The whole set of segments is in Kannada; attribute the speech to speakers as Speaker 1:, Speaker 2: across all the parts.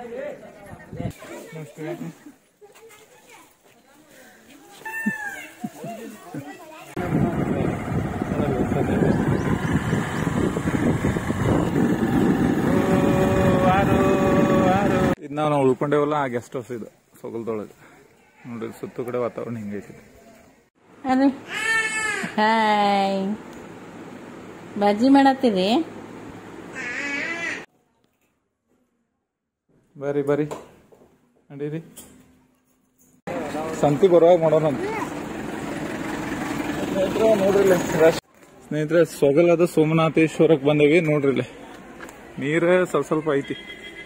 Speaker 1: ಇದು ನಾವು ಉಳ್ಕೊಂಡೇವಲ್ಲ ಆ ಗೆಸ್ಟ್ ಹೌಸ್ ಇದು ಸೊಗಲ್ದೊಳಗೆ ನೋಡ್ರಿ. ಸುತ್ತ ಕಡೆ ವಾತಾವರಣ ಹಿಂಗೈತಿ.
Speaker 2: ಹಾಯ್, ಬಜ್ಜಿ ಮಾಡತ್ತೀರಿ?
Speaker 1: ಬರ್ರಿ ಬರ್ರಿ ನಡೀರಿ. ಸಂತಿ ಬರುವಾಗ ಮಾಡೋಣ ನೋಡ್ರಿ. ಸ್ನೇಹಿತರೆ, ಸೊಗಲದ ಸೋಮನಾಥೇಶ್ವರಕ್ಕೆ ಬಂದೇವಿ ನೋಡ್ರಿ. ನೀರ ಸ್ವಲ್ಪ ಐತಿ.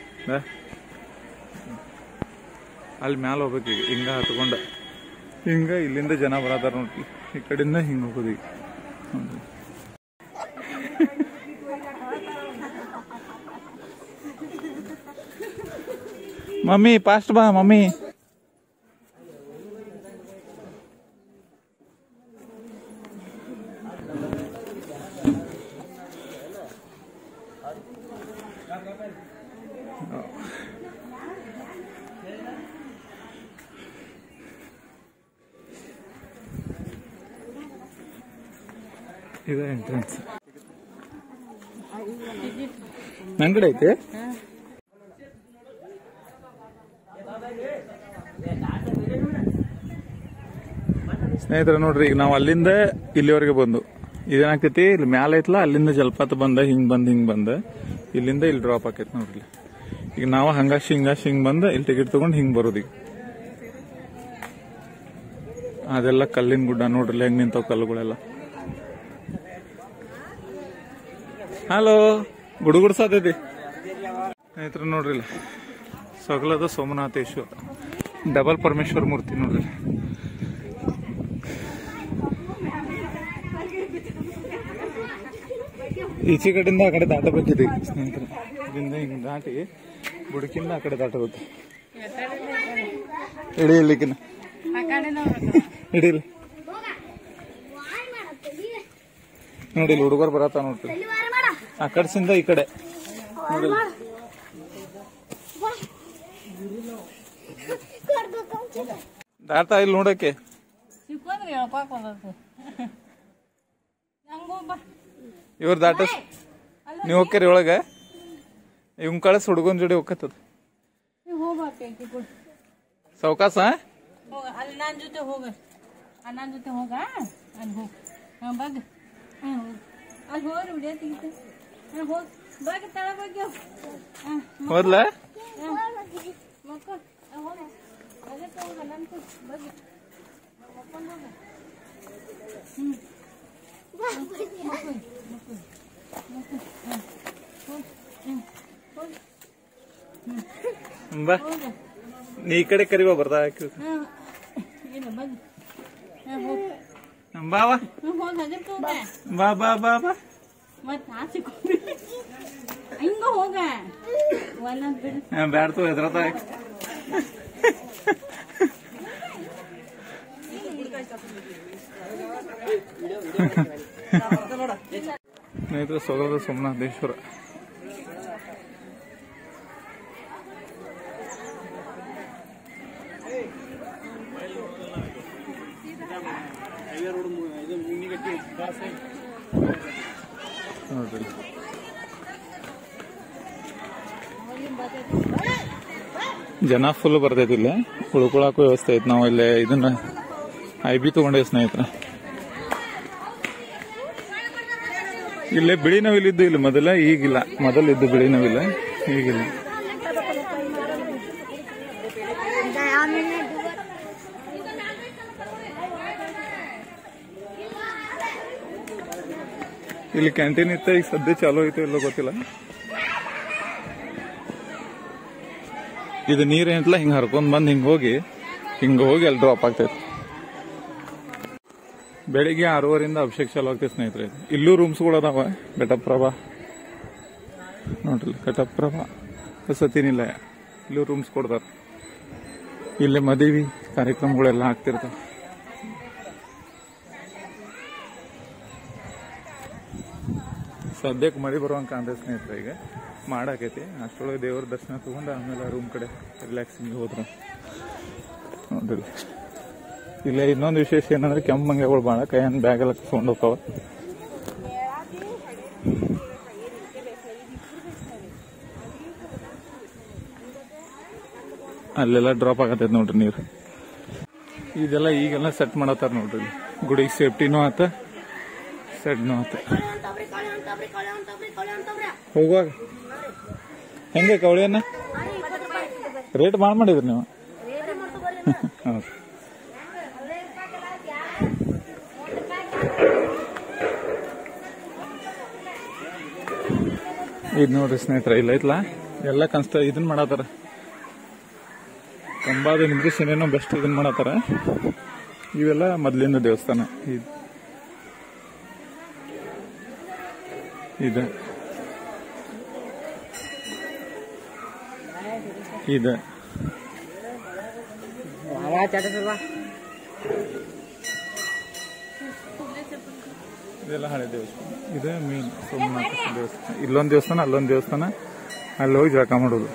Speaker 1: ಅಲ್ಲಿ ಮ್ಯಾಲ ಹೋಗ್ಬೇಕು ಈಗ. ಹಿಂಗ ಹತ್ಕೊಂಡ ಹಿಂಗ ಇಲ್ಲಿಂದ ಜನ ಬರತಾರ ನೋಡ್ರಿ. ಈ ಕಡೆಯಿಂದ ಹಿಂಗ ಹೋಗೋದು ಈಗ. ಮಮ್ಮಿ ಫಾಸ್ಟ್ ಬಾ ಮಮ್ಮಿ. ಇದೆ ಎಂಟ್ರೆನ್ಸ್. ನಂಗಡೆ ಐತೆ. ಸ್ನೇಹಿತರೆ ನೋಡ್ರಿ, ಈಗ ನಾವು ಅಲ್ಲಿಂದ ಇಲ್ಲಿವರೆಗೆ ಬಂದು ಇದೇನಾಗ್ತೈತಿ, ಇಲ್ಲಿ ಮ್ಯಾಲ ಐತ್ಲ ಅಲ್ಲಿಂದ ಜಲಪಾತ ಬಂದ ಹಿಂಗ್ ಬಂದ ಇಲ್ಲಿಂದ ಇಲ್ಲಿ ಡ್ರಾಪ್ ಆಕೈತಿ ನೋಡ್ರಿ. ಈಗ ನಾವು ಹಂಗಾಶಿ ಹಿಂಗ್ ಬಂದ ಇಲ್ಲಿ ಟಿಕೆಟ್ ತಗೊಂಡ್ ಹಿಂಗ್ ಬರೋದು. ಈಗ ಅದೆಲ್ಲ ಕಲ್ಲಿನ ಗುಡ್ಡ ನೋಡ್ರಿ, ಹೆಂಗ್ ನಿಂತಾವ ಕಲ್ಲುಗಳೆಲ್ಲ. ಹಲೋ, ಗುಡುಗುಡ್ಸಾತೈತಿ. ಸ್ನೇಹಿತರೆ ನೋಡ್ರಿ, ಸೊಗಲದ ಸೋಮನಾಥೇಶ್ವರ ಡಬಲ್ ಪರಮೇಶ್ವರ ಮೂರ್ತಿ ನೋಡ್ರಿ. ಈಚೆ ಕಡೆಯಿಂದ ಆ ಕಡೆ ದಾಟಬೇಕಿದೆ ಸ್ನೇಹಿತರೆ. ಇದರಿಂದ ಹಿಂಗ್ ದಾಟಿ ಬುಡಕಿಂದ ಆ ಕಡೆ ದಾಟಬೇಕು. ಹಿಡಿಯಲಿಕ್ಕಿನ ಹಿಡೀಲಿ ನೋಡಿ. ಇಲ್ಲಿ ಹುಡುಗರು ಬರತ್ತ ನೋಡ್ರಿ, ಆ ಕಡೆಸಿಂದ ಈ ಕಡೆ ನೋಡಿ. ದಾಟ ಇಲ್ಲಿ ನೋಡಕ್ಕೆ. ಇವ್ರ ದಾಟ ನೀವ್ ಹೋಗ್ಯಾರಿ ಒಳಗ. ಇವ್ ಕಳಸ್ ಹುಡುಗನ್ ಜೋಡಿ ಹೋಗತ್ತದ ಸಾವಕಾಸ.
Speaker 2: ಅಲ್ಲಿ ನನ್ ಜೊತೆ ಹೋಗ, ನನ್ ಜೊತೆ ಹೋಗ. ಅಲ್ಲಿ ಹೋಗ, ಬಗ್ ಅಲ್ಲಿ ಹೋಗ್ರಿ ವಿಡಿಯೋ ತೆಗಿತ. ಹೋಗ್ ಬಗ್ ತಳ ಬಗ್ಗೆ
Speaker 1: ಹೋದ್ಲ
Speaker 2: ಮಕ್ಕಳು ಹೋಗ. ಅದಕ್ಕೆ ಹೋಗ ನನ್ ಬಗ್ಗೆ ಮಕ್ಕೊಂಡ್ ಹೋಗ.
Speaker 1: ಬಾ, ನೀ ಈ ಕಡೆ ಕರಿವಾ ಬರ್ತಾ ಬಾವಾ. ಬಾ ಬಾ ಬಾ ಬಾ.
Speaker 2: ಹಿಂಗ ಹೋಗ.
Speaker 1: ಬ್ಯಾಡ್ತು ಹೆದ್ರತ. ಸ್ನೇಹಿತರೆ, ಸೊಗಲದ ಸೋಮನಾಥೇಶ್ವರ ನೋಡ್ರಿ. ಜನ ಫುಲ್ ಬರ್ತೈತಿ. ಇಲ್ಲ ಉಳ್ಕೊಳಕ್ಕೂ ವ್ಯವಸ್ಥೆ ಐತಿ. ನಾವು ಇಲ್ಲೇ ಇದನ್ನ ಐಬಿ ತಗೊಂಡೇವಿ ಸ್ನೇಹಿತರೆ. ಇಲ್ಲೇ ಬಿಳಿ ನವಿಲಿದ್ದು ಇಲ್ಲ ಮೊದಲ, ಈಗಿಲ್ಲ. ಮೊದಲಿದ್ದು ಬಿಳಿ ನವಿಲ್ಲ, ಈಗಿಲ್ಲ. ಇಲ್ಲಿ ಕ್ಯಾಂಟೀನ್ ಇತ್ತ, ಈಗ ಸದ್ಯ ಚಾಲೂ ಐತೆ ಇಲ್ಲೋ ಗೊತ್ತಿಲ್ಲ. ಇದು ನೀರ್ ಏನಿಲ್ಲ, ಹಿಂಗ ಹರ್ಕೊಂಡ್ ಬಂದ್ ಹಿಂಗ ಹೋಗಿ ಅಲ್ಲಿ ಡ್ರಾಪ್ ಆಗ್ತೈತಿ. ಬೆಳಿಗ್ಗೆ 6:30 ಅಭಿಷೇಕ ಚಾಲು ಆಗ್ತೈತಿ ಸ್ನೇಹಿತರೆ. ಇಲ್ಲೂ ರೂಮ್ಸ್ಗಳು ಅದಾವ. ಘಟಪ್ರಭಾ ನೋಡ್ರಿ, ಘಟಪ್ರಭಾ ವಸತಿ ನಿಲಯ. ಇಲ್ಲೂ ರೂಮ್ಸ್ ಕೊಡ್ತಾರ. ಇಲ್ಲೇ ಮದುವೆ ಕಾರ್ಯಕ್ರಮಗಳೆಲ್ಲ ಆಗ್ತಿರ್ತಾವ. ಸದ್ಯಕ್ಕೆ ಮಳೆ ಬರುವಂಗ ಕಾಣ್ತೈತೆ ಸ್ನೇಹಿತರೆ. ಈಗ ಮಾಡಾಕೈತಿ. ಅಷ್ಟೊಳಗೆ ದೇವ್ರ ದರ್ಶನ ತಗೊಂಡು ಆಮೇಲೆ ರೂಮ್ ಕಡೆ ರಿಲ್ಯಾಕ್ಸಿಂಗ್ ಹೋದ್ರು ನೋಡ್ರಿ. ಇಲ್ಲ ಇನ್ನೊಂದು ವಿಶೇಷ ಏನಂದ್ರೆ ಕೆಂಪು ಮಂಗೆಗಳು ಭಾಳ ಕೈಯನ್ನು ಬ್ಯಾಗ್ ಎಲ್ಲ ಕಸ್ಕೊಂಡು ಹೋಗ್ತಾವ. ಅಲ್ಲೆಲ್ಲ ಡ್ರಾಪ್ ಆಗತ್ತೈತೆ ನೋಡ್ರಿ ನೀರು. ಇದೆಲ್ಲ ಈಗೆಲ್ಲ ಸೆಟ್ ಮಾಡತ್ತಾರ ನೋಡ್ರಿ. ಗುಡಿಗೆ ಸೇಫ್ಟಿನೂ ಆತ, ಸೆಡ್ನೂ ಆತ. ಹೋಗುವಾಗ ಹೆಂಗೆ ಕವಳಿಯನ್ನ ರೇಟ್ ಭಾಳ ಮಾಡಿದ್ರಿ ನೀವು? ಹೌದು. ಇದು ನೋಡ್ರಿ ಸ್ನೇಹಿತರೆ, ಇಲ್ಲ ಐತ್ಲಾ ಎಲ್ಲ ಇದನ್ ಮಾಡತ್ತಾರ. ಕಂಬಾದ ನಿಂದ್ರಿಸೇನೇನೋ ಬೆಸ್ಟ್ ಇದನ್ ಮಾಡತ್ತಾರ. ಇವೆಲ್ಲ ಮೊದ್ಲಿಂದ ದೇವಸ್ಥಾನ. ಇದೆ ಇದೆ ಇದೆಲ್ಲ ಹಳೆ ದೇವಸ್ಥಾನ. ಇದೆ ಮೇನ್ ಸೋಮನಾಥ ದೇವಸ್ಥಾನ. ಇಲ್ಲೊಂದು ದೇವಸ್ಥಾನ, ಅಲ್ಲೊಂದು ದೇವಸ್ಥಾನ. ಅಲ್ಲಿ ಹೋಗಿ ಜಳಕ ಮಾಡೋದು.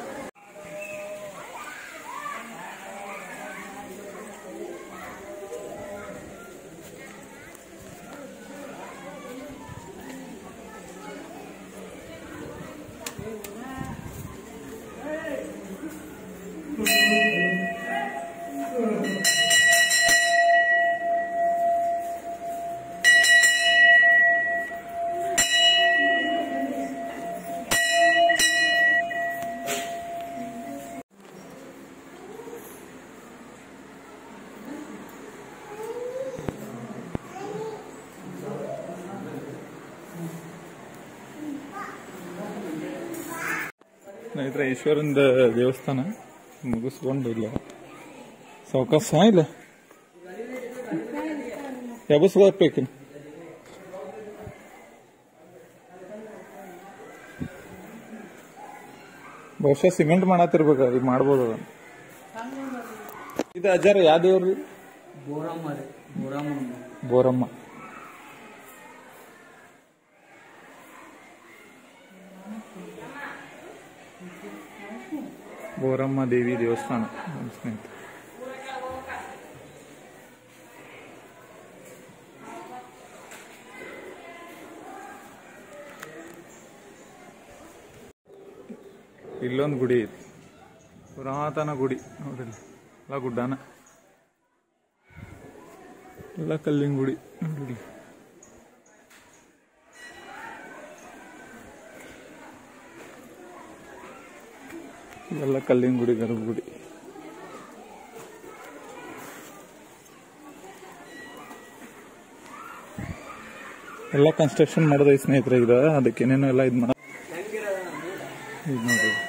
Speaker 1: ಸ್ನೇಹಿತರೆ, ಈಶ್ವರಂದ ದೇವಸ್ಥಾನ ಮುಗಿಸ್ಕೊಂಡು ಇಲ್ಲ ಸಾವಕಾಶ ಇಲ್ಲ ಎಬಸ್ಬೇಕು. ಬಹುಶಃ ಸಿಮೆಂಟ್ ಮಾಡತ್ತಿರ್ಬೇಕು. ಈಗ ಮಾಡ್ಬೋದು. ಇದು ಅಜ್ಜಾರ ಯಾವ ದೇವ್ರಿ? ಬೋರಮ್ಮ. ಬೋರಮ್ಮ ದೇವಿ ದೇವಸ್ಥಾನ ಸ್ನೇಹಿತರೆ. ಇಲ್ಲೊಂದು ಗುಡಿ ಐತಿ, ಪುರಾತನ ಗುಡಿ ನೋಡ್ರಿ. ಎಲ್ಲ ಗುಡ್ಡಾನ, ಎಲ್ಲ ಕಲ್ಲಿನ ಗುಡಿ ನೋಡ್ರಿ. ಎಲ್ಲ ಕಲ್ಲಿನ ಗುಡಿ, ಗರ್ಭಗುಡಿ. ಎಲ್ಲ ಕನ್ಸ್ಟ್ರಕ್ಷನ್ ಮಾಡೋದೈತಿ ಸ್ನೇಹಿತರೆ. ಇದು ಅದಕ್ಕೇನೇನೋ ಎಲ್ಲ ಇದು ಮಾಡ ನೋಡ್ರಿ.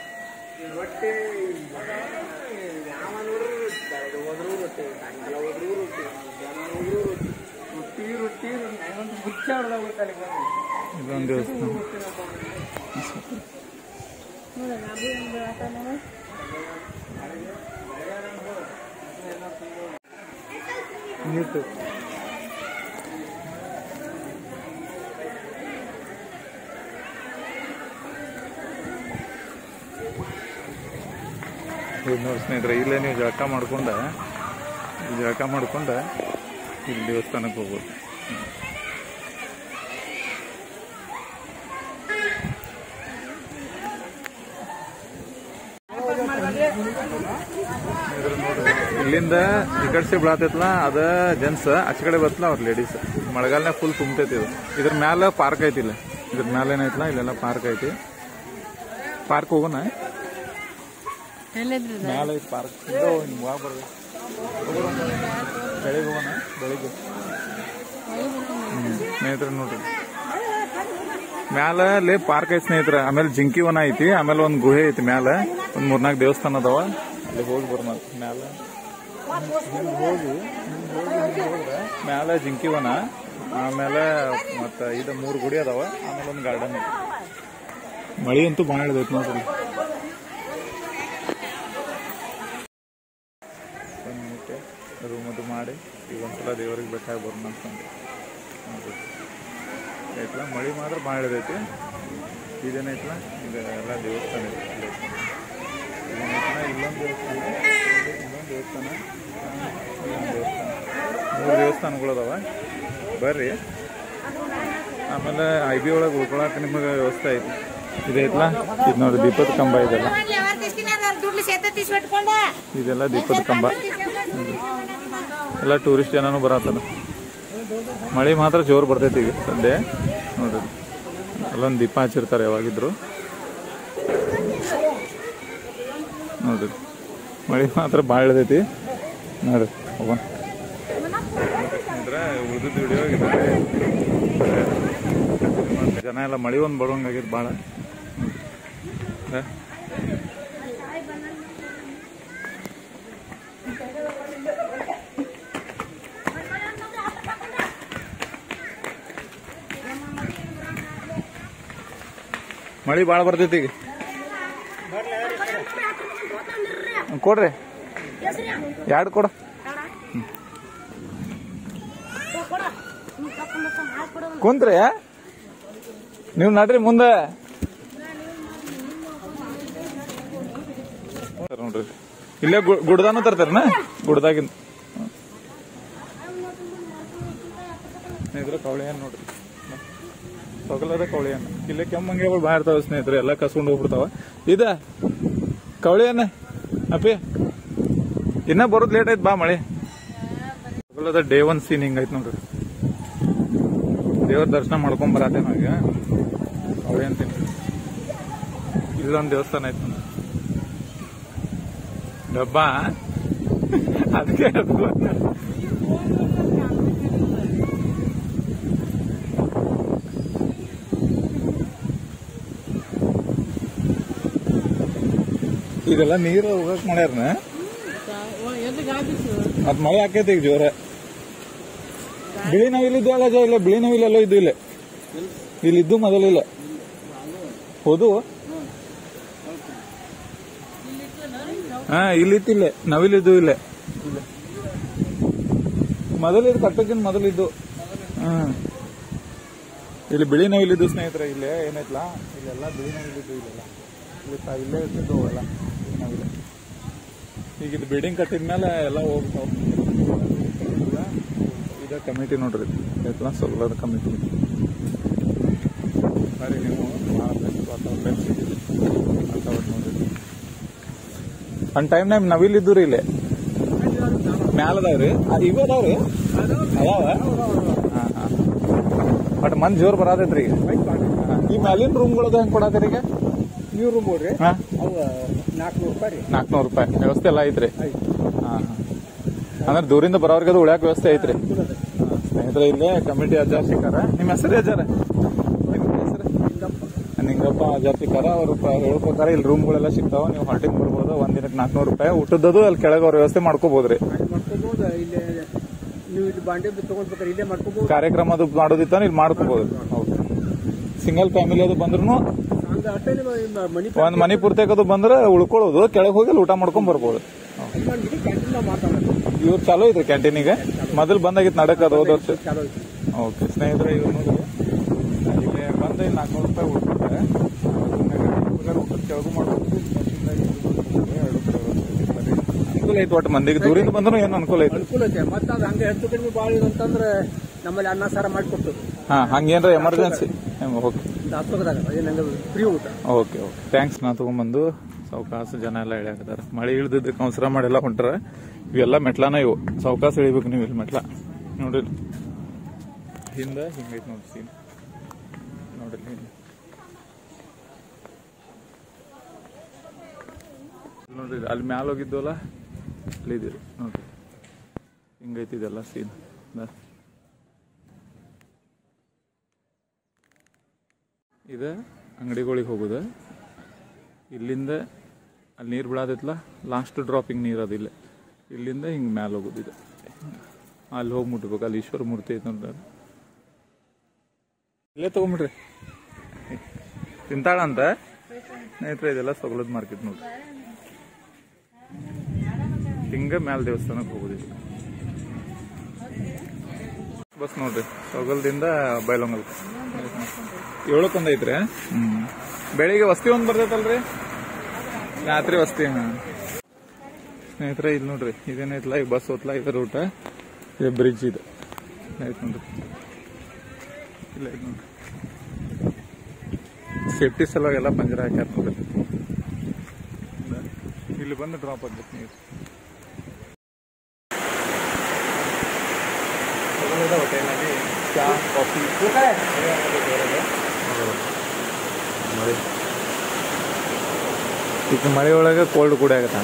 Speaker 1: ಇದೊಂದು ದೇವಸ್ಥಾನ. ನೀರು ನೋಡಿ ಸ್ನೇಹಿತರೆ, ಇಲ್ಲೇ ನೀವು ಜಳಕ ಮಾಡ್ಕೊಂಡ ಇಲ್ಲಿ ದೇವಸ್ಥಾನಕ್ಕೆ ಹೋಗ್ಬೋದು. ಇಲ್ಲಿಂದ ಈ ಕಡೆ ಬಿಡತೈತಲ್ಲ ಅದ ಜೆಂಟ್ಸ್, ಆಚೆ ಕಡೆ ಬರ್ತಲ್ಲ ಅವ್ರ ಲೇಡೀಸ್. ಮಳೆಗಾಲನಾಗ ಫುಲ್ ತುಂಬತೈತಿ ಇದು. ಇದ್ರ ಮ್ಯಾಲ ಪಾರ್ಕ್ ಐತಿ. ಇಲ್ಲ ಇದ್ರ ಮ್ಯಾಲ ಏನೈತಲ್ಲ ಇಲ್ಲೆಲ್ಲ ಪಾರ್ಕ್ ಐತಿ. ಪಾರ್ಕ್ ಹೋಗೋಣ, ಮ್ಯಾಲ ಐತಿ ಪಾರ್ಕ್. ಬೆಳಿಗ್ಗೆ ಹೋಗೋಣ, ಬೆಳಿಗ್ಗೆ ಸ್ನೇಹಿತರೆ ನೋಡ್ರಿ. ಮ್ಯಾಲ ಅಲ್ಲಿ ಪಾರ್ಕ್ ಐತಿ ಸ್ನೇಹಿತರೆ. ಆಮೇಲೆ ಜಿಂಕಿ ವನ ಐತಿ. ಆಮೇಲೆ ಒಂದ್ ಗುಹೆ ಐತಿ ಮ್ಯಾಲ. ಒಂದ್ 3-4 ದೇವಸ್ಥಾನ ಅದಾವ. ಅಲ್ಲಿ ಹೋಗಿ ಬರೋಣ. ಮ್ಯಾಲ ಹೋಗಿ ಮ್ಯಾಲ ಜಿಂಕಿ ವನ, ಆಮೇಲೆ ಮತ್ತ ಇದು 3 ಗುಡಿ ಅದಾವ. ಆಮೇಲೆ ಒಂದು ಗಾರ್ಡನ್ ಐತಿ. ಮಳಿ ಅಂತೂ ಭಾಳ ಹಿಡಿದೈತಿ ನೋಡ್ರಿ. ರೂಮ್ ಅದು ಮಾಡಿ ಈಗ ಒಂದ್ಸಲ ದೇವರಿಗೆ ಬೇಕಾಗಿ ಬರೋಣ ಅಂತಂದು ಆಯ್ತಲ್ಲ. ಮಳಿ ಮಾತ್ರ ಭಾಳ ಹಿಡಿದೈತಿ. ಇದೇನೈತಲ್ಲ ಇದೆಲ್ಲ ದೇವಸ್ಥಾನ ಇದೆ. ಇಲ್ಲೊಂದು ದೇವಸ್ಥಾನ, ಇಲ್ಲೊಂದು ದೇವಸ್ಥಾನ, ಇಲ್ಲೊಂದು ದೇವಸ್ಥಾನ, 3 ದೇವಸ್ಥಾನಗಳದಾವ. ಬರ್ರಿ. ಆಮೇಲೆ IB ಒಳಗೆ ಉಳ್ಕೊಳಕ್ಕೆ ನಿಮಗೆ ವ್ಯವಸ್ಥೆ ಐತಿ. ಇದೈತಲ್ಲ ಇದು ನೋಡಿ ದೀಪದ ಕಂಬ ಇದೆಲ್ಲ. ಇದೆಲ್ಲ ದೀಪದ ಕಂಬ. ಎಲ್ಲ ಟೂರಿಸ್ಟ್ ಜನನು ಬರತ್ತದ. ಮಳೆ ಮಾತ್ರ ಜೋರು ಬರ್ತೈತಿ ಈಗ ಸದ್ಯ ನೋಡ್ರಿ. ಅಲ್ಲೊಂದು ದೀಪ ಹಚ್ಚಿರ್ತಾರೆ ಯಾವಾಗಿದ್ರು ನೋಡ್ರಿ. ಮಳೆ ಮಾತ್ರ ಭಾಳ ಇಳಿದೈತಿ ನೋಡ್ರಿ. ಹೋಗೋಣ ಅಂದ್ರೆ ಉಳಿದ ವಿಡಿಯೋ ಇದ್ದಾರೆ. ಜನ ಎಲ್ಲ ಮಳೆ ಒಂದು ಬರೋಂಗಾಗಿತ್ತು ಭಾಳ. ಮಳಿ ಭಾಳ ಬರ್ತೈತಿ ಈಗ. ಕೊಡ್ರಿ 2 ಕೊಡ. ಕುಂತ್ರಿ ನೀವು ನಡ್ರಿ ಮುಂದೆ ನೋಡ್ರಿ. ಇಲ್ಲೇ ಗುಡ್ದಾನು ತರ್ತಾರನ ಗುಡ್ದಾಗಿಂದ. ಸ್ನೇಹಿತರೆ ಕವಳಿ ಹಣ್ಣು ನೋಡ್ರಿ, ಸೊಗಲದ ಕವಳಿ ಹಣ್ಣು. ಇಲ್ಲೇ ಕೆಮ್ಮಂಗೆಗಳು ಭಾಳ ಇರ್ತಾವ ಸ್ನೇಹಿತರೆ, ಎಲ್ಲ ಕಸ್ಕೊಂಡು ಹೋಗ್ಬಿಡ್ತಾವ. ಇದ ಕವಳಿ ಹಣ್ಣು ಅಪ್ಪಿ ಇನ್ನ ಬರೋದ್ ಲೇಟ್ ಐತ್ ಬಾ. ಮಳೆ ಸೊಗಲದ ಡೇ 1 ಸೀನ್ ಹಿಂಗೈತ್ ನೋಡ್ರಿ. ದೇವ್ರ ದರ್ಶನ ಮಾಡ್ಕೊಂಡ್ ಬರತ್ತೆ ನಾವೀಗ. ಕವಳಿ ಅಂತೀನಿ. ಇಲ್ಲೊಂದು ದೇವಸ್ಥಾನ ಐತ್ ನೋಡ್ರಿ. ಡಬ್ಬ ಅದಕ್ಕೆ ಇದೆಲ್ಲ ನೀರು ಹೋಗಕ್ ಮಾಡ್ಯಾರನ. ಮತ್ ಮಳೆ ಹಾಕೈತಿ ಈಗ ಜೋರ. ಬಿಳಿ ನಾವಿಲ್ಲಿದ್ದು ಅಲ್ಲ, ಇಲ್ಲ ಬಿಳಿ ನಾವಿಲ್ಲೆಲ್ಲೋ ಇದ್ದು. ಇಲ್ಲಿದ್ದು ಮೊದಲಿಲ್ಲ ಹೋದು. ಹಾ ಇಲ್ಲಿತ್ತಿಲ್ಲ ನವಿಲಿದ್ದು ಇಲ್ಲೇ ಮೊದಲಿದ್ದು ಕಟ್ಟಕ್ಕಿಂತ ಮೊದಲಿದ್ದು. ಇಲ್ಲಿ ಬಿಳಿ ನವಿಲಿದ್ದು ಸ್ನೇಹಿತರೆ. ಇಲ್ಲೇ ಏನೈತ್ಲ ಇಲ್ಲೆಲ್ಲ ಬಿಳಿ ನವಿಲಿದ್ದು. ಇಲ್ಲೇ ಇರ್ತಿದ್ದು ಎಲ್ಲ ನವಿಲೆ. ಈಗ ಇದು ಬಿಲ್ಡಿಂಗ್ ಕಟ್ಟಿದ್ಮೇಲೆ ಎಲ್ಲ ಹೋಗ್ತಾವ. ಇದ ಕಮಿಟಿ ನೋಡ್ರಿ, ಎಲ್ಲ ಸೊಗಲದ ಕಮಿಟಿ. ಸರಿ ನೀವು ವಾತಾವರಣ ನೋಡ್ರಿ. ಒಂದ್ ಟೈಮ್ನಾಗ ನವಿಲಿದ್ದು ರೀ ಇಲ್ಲೇ ಮ್ಯಾಲ ಅದಾವ್ರಿ. ಇವು ಅದಾವ್ರಿ ಅದಾವ. ಬಟ್ ಮಂದಿ ಜೋರ್ ಬರತೈತ್ರಿ ಈಗ. ಈ ಮ್ಯಾಲಿನ ರೂಮ್ಗಳದ ಹೆಂಗ್ ಕೊಡತ್ತೀರಿ ಈಗ?
Speaker 3: ನೀವು ರೂಮ್ ನೋಡ್ರಿ,
Speaker 1: 400 ರೂಪಾಯಿ ವ್ಯವಸ್ಥೆ ಎಲ್ಲ ಐತ್ರಿ. ಅಂದ್ರೆ ದೂರಿಂದ ಬರೋರ್ಗೆ ಅದು ಉಳ್ಯಾಕ ವ್ಯವಸ್ಥೆ ಐತ್ರಿ. ಸ್ನೇಹಿತರೆ ಇಲ್ಲೇ ಕಮಿಟಿ ಅಜ್ಜಾರ್ ಸಿಕ್ಕಾರ. ನಿಮ್ಮ ಹೆಸರು ಅಜ್ಜಾರ? ನಿಂಗಪ್ಪ ಅಜ್ಜಾರ್ ಸಿಕ್ಕಾರ. ಅವ್ರು ಹೇಳೋ ಪ್ರಕಾರ ಇಲ್ಲಿ ರೂಮ್ಗಳೆಲ್ಲ ಸಿಗ್ತಾವ. ನೀವು ಹಾಲ್ಟಿಂಗ್ ಬರ್ಬೋದು. ಒಂದಿನಕ್ಕೆ 400 ರೂಪಾಯಿ. ಊಟದ್ದು ಅಲ್ಲಿ ಕೆಳಗೆ ಅವ್ರ ವ್ಯವಸ್ಥೆ ಮಾಡ್ಕೋಬಹುದ್ರಿ.
Speaker 3: ನೀವು ಇಲ್ಲಿ ಬಾಂಡೆ ತಗೊಂಡ್ಬೇಕಾರೆ ಇಲ್ಲೇ ಮಾಡ್ಕೋಬಹುದು.
Speaker 1: ಕಾರ್ಯಕ್ರಮ ಅದು ಮಾಡೋದಿತ್ತ ಇಲ್ಲಿ ಮಾಡ್ಕೋಬಹುದು. ಹೌದು. ಸಿಂಗಲ್ ಫ್ಯಾಮಿಲಿ ಅದು ಬಂದ್ರು ಒಂದ್ ಮನಿ ಪೂರ್ತಿಯಾಗದು ಬಂದ್ರೆ ಉಳ್ಕೊಳ್ಳೋದು, ಕೆಳಗೆ ಹೋಗಿ ಊಟ ಮಾಡ್ಕೊಂಡ್ ಬರ್ಬೋದು. ಇವ್ರು ಚಾಲೋ ಐತ್ರಿ ಕ್ಯಾಂಟೀನಿಗೆ. ಮೊದಲು ಬಂದಾಗಿತ್ತು ನಡಕ್ ಹೋದ ವರ್ಷ. ಓಕೆ ಸ್ನೇಹಿತರೆ, ಇವ್ರು ನೋಡಿ ಇಲ್ಲೇ ಬಂದ 400 ರೂಪಾಯಿ ಉಳ್ಕೊತಾರೆ. ಊಟ ಕೆಳಗು ಮಾಡ್ಬೋದು. ಅನುಕೂಲ ಐತಿ. ಒಟ್ಟು ಮಂದಿಗೆ ದೂರಿಂದ ಬಂದ್ರು ಏನು ಅನುಕೂಲ ಐತಿ.
Speaker 3: ಅನುಕೂಲ ಐತೆ. ಮತ್ತೆ ಅದು ಹಂಗೆ ಹೆಚ್ಚು ಕಡಿಮೆ ಭಾಳ ಅಂತಂದ್ರೆ ನಮ್ಮಲ್ಲಿ ಅನ್ನ ಸಾರ ಮಾಡಿಕೊಡ್ತದೆ.
Speaker 1: ಹಂಗೇನ್ರ ಎಮರ್ಜೆನ್ಸಿ ಓಕೆ
Speaker 3: ಫ್ರೀ ಊಟ.
Speaker 1: Okay okay thanks. ನಾ ತಗೊಂಡ್ಬಂದು ಸಾವಕಾಶ ಜನ ಎಲ್ಲ ಇಳಿಯಾಕತ್ತಾರ. ಮಳೆ ಇಳ್ದಿದ್ದಕ್ಕೆ ಅವಸರ ಮಾಡಿಲ್ಲ ಹೊಂಟ್ರ. ಇವೆಲ್ಲ ಮೆಟ್ಲಾನ ಇವು. ಸಾವಕಾಶ ಇಳಿಬೇಕು ನೀವು ಇಲ್ಲಿ ಮೆಟ್ಲ ನೋಡ್ರಿ. ಹಿಂದ ಹಿಂಗೈತಿ ನೋಡ್ರಿ ಸೀನ್ ನೋಡ್ರಿ. ನೋಡ್ರಿ ಅಲ್ಲಿ ಮ್ಯಾಲ ಹೋಗಿದ್ವಲ್ಲ ಅಲ್ಲಿದ್ದೀರಿ ನೋಡ್ರಿ. ಹಿಂಗೈತಿ ಇದೆಲ್ಲ ಸೀನ್. ಇದು ಅಂಗಡಿಗಳಿಗೆ ಹೋಗುದ. ಇಲ್ಲಿಂದ ಅಲ್ಲಿ ನೀರು ಬಿಡಾದೈತಲ್ಲ, ಲಾಸ್ಟ್ ಡ್ರಾಪಿಂಗ್ ನೀರು ಅದಿಲ್ಲ. ಇಲ್ಲಿಂದ ಹಿಂಗೆ ಮ್ಯಾಲೆ ಹೋಗೋದಿದೆ. ಅಲ್ಲಿ ಹೋಗಿ ಮುಟ್ಬೇಕು. ಅಲ್ಲಿ ಈಶ್ವರ ಮೂರ್ತಿ ಐತೆ ನೋಡ್ರಿ. ಇಲ್ಲೇ ತಗೊಂಬಿಡ್ರಿ. ತಿಂತಾಳ ಅಂತ ಸ್ನೇಹಿತರೆ. ಇದೆಲ್ಲ ಸೊಗಲದ ಮಾರ್ಕೆಟ್ ನೋಡ್ರಿ. ಹಿಂಗ ಮ್ಯಾಲ ದೇವಸ್ಥಾನಕ್ಕೆ ಹೋಗೋದಿಲ್ಲ. ಬಸ್ ನೋಡ್ರಿ ಸೊಗಲದಿಂದ ಬೈಲೊಂಗಲ್ 7 ಐತ್ರಿ. ಬೆಳಿಗ್ಗೆ ವಸ್ತಿ ಒಂದ್ ಬರ್ತೈತಲ್ರಿ, ರಾತ್ರಿ ವಸ್ತಿ. ಹಾ ಸ್ನೇಹಿತರೆ, ಇಲ್ಲಿ ನೋಡ್ರಿ ಇದೇನೈತಲ್ಲ, ಈ ಬಸ್ ಹೋತ್ಲಾ, ಇದು ರೂಟ, ಇದು ಬ್ರಿಡ್ಜ್, ಇದು ಆಯ್ತು ನೋಡ್ರಿ. ಇಲ್ಲ ಐತ್ ನೋಡ್ರಿ, ಸೇಫ್ಟಿ ಸಲುವಾಗಿ ಎಲ್ಲ ಪಂಜರ ಹಾಕ್ಯಾರ ನೋಡ್ರಿ. ಇಲ್ಲಿ ಬಂದು ಡ್ರಾಪ್ ಆಗ್ಬೇಕು ನೀರು. ಹೋಟೆಲ್ನಲ್ಲಿ ಚಾ, ಕಾಫಿ, ಮಳೆ, ಈಗ ಮಳೆ ಒಳಗೆ ಕೋಲ್ಡ್ ಕೂಡ ಆಗತ್ತ.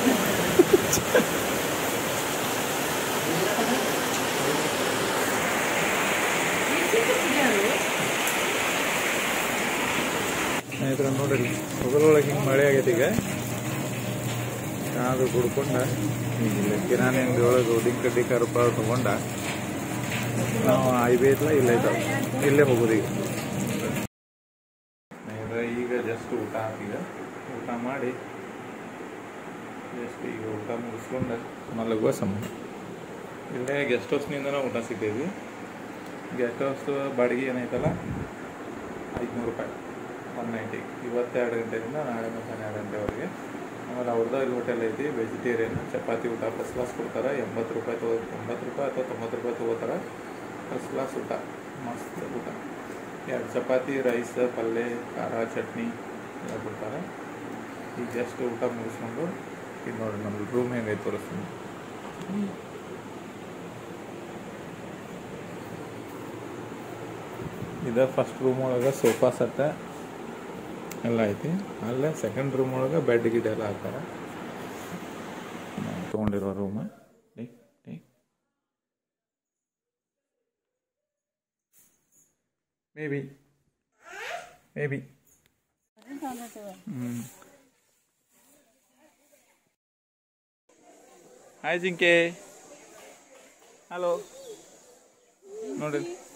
Speaker 1: ಸ್ನೇಹಿತರೆ ನೋಡ್ರಿ, ಹೊಗಳೊಳಗೆ ಹಿಂಗೆ ಮಳೆ ಆಗೈತಿ. ಈಗ ಅದು ಕುಡ್ಕೊಂಡ ಕಿರಾಣಿ ಅಂಗಡಿ ಒಳಗೆ ಡಿಂಕ ಡಿಂಕ ರೂಪಾಯಿ ತಗೊಂಡ ನಾವು ಹೈವೇ ಇಲ್ಲ, ಇಲ್ಲ ಇದ್ದಾವೆ, ಇಲ್ಲೇ ಹೋಗೋದು. ಈಗ ಈಗ ಜಸ್ಟ್ ಊಟ ಈಗ ಊಟ ಮಾಡಿ ಜಸ್ಟ್ ಈಗ ಊಟ ಮುಗಿಸ್ಕೊಂಡು ಮಲಗುವ ಸಮಯ. ಇಲ್ಲೇ ಗೆಸ್ಟ್ ಹೌಸ್ನಿಂದನೂ ಊಟ ಸಿಗ್ತೈತಿ. ಗೆಸ್ಟ್ ಹೌಸ್ ಬಾಡಿಗೆ ಏನೈತಲ್ಲ 500 ರೂಪಾಯಿ 190. ಇವತ್ತು 2 ಗಂಟೆಯಿಂದ ನಾಳೆ ಮಧ್ಯಾಹ್ನ 2 ಗಂಟೆವರೆಗೆ. ಆಮೇಲೆ ಅವ್ರದ್ದು ಇಲ್ಲಿ ಹೋಟೆಲ್ ಐತಿ, ವೆಜಿಟೇರಿಯನ್ ಚಪಾತಿ ಊಟ ಫಸ್ಟ್ ಕ್ಲಾಸ್ ಕೊಡ್ತಾರೆ. 80 ರೂಪಾಯಿ 90 ರೂಪಾಯಿ ಅಥವಾ 90 ರೂಪಾಯಿ ತೊಗೋತಾರೆ. ಫಸ್ಟ್ ಕ್ಲಾಸ್ ಊಟ, ಮಸ್ತ್ ಊಟ. 2 ಚಪಾತಿ, ರೈಸ್, ಪಲ್ಯ, ಖಾರ, ಚಟ್ನಿ ಎಲ್ಲ ಕೊಡ್ತಾರೆ. ಈಗ ಜಸ್ಟ್ ಊಟ ಮುಗಿಸ್ಕೊಂಡು ಇದು ನೋಡಿ ನಮ್ಮ ರೂಮ್ ಹೆಂಗೈತೆ ತೋರಿಸ್ತೀನಿ. ಇದು ಫಸ್ಟ್ ರೂಮ್ ಒಳಗೆ ಸೋಫಾ ಸೆಟ್ ಎಲ್ಲ ಐತಿ. ಅಲ್ಲೇ ಸೆಕೆಂಡ್ ರೂಮ್ ಒಳಗೆ ಬೆಡ್ ಗಿಡ್ ಎಲ್ಲ ಹಾಕ್ತಾರೆ. ತೊಗೊಂಡಿರೋ ರೂಮ್ ಮೇಬಿ ಹಾಯ್ ಜಿಂಕೆ, ಹಲೋ ನೋಡ್ರಿ.